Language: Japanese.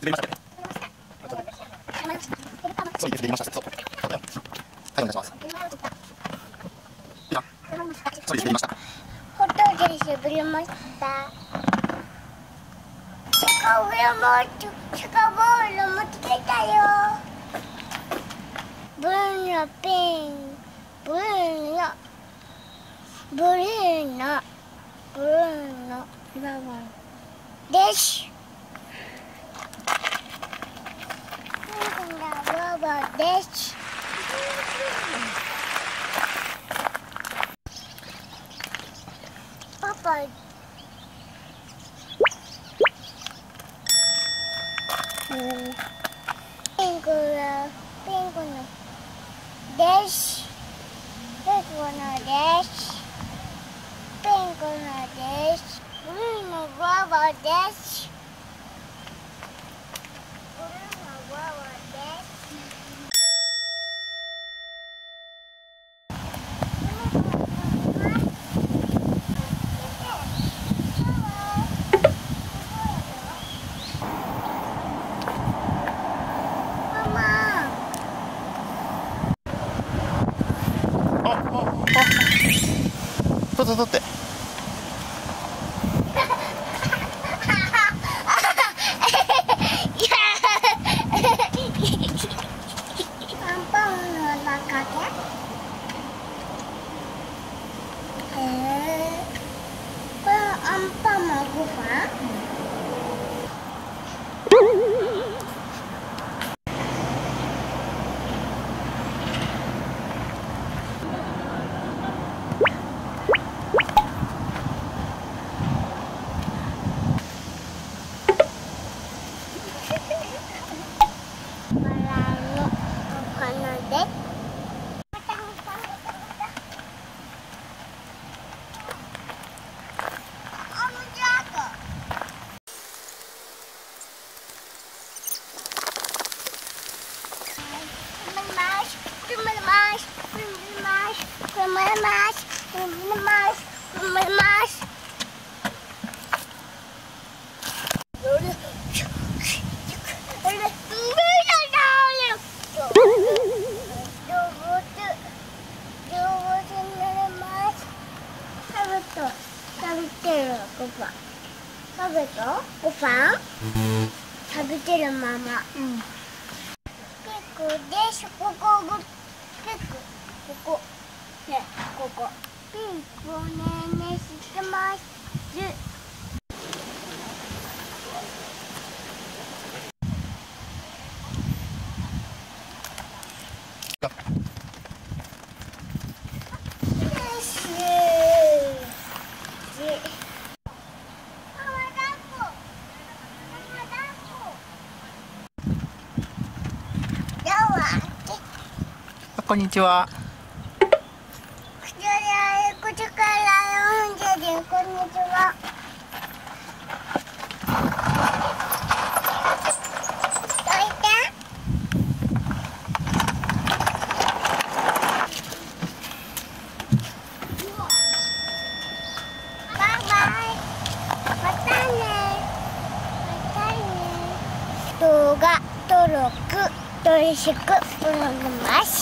滑りましたね。そうです、できました。そう。はい、お願いします。そうです、できました。 ホットで滑りました。シャカボール持ってきたよ。ブルーのピン、ブルーのラバーです。ラバーです。パパ。ピンクのです。ピンクのです。ピンクのです。ブルーのババです。ブルーのババです。 取って。 アンパンの中で。これアンパンのご飯。ご飯食べてるママ。ピクです。ここね、ここピンクをねしてます。 こんにちは。 こっちから読んでる。こんにちは。バイバイ。またね。動画登録よろしくお願いします。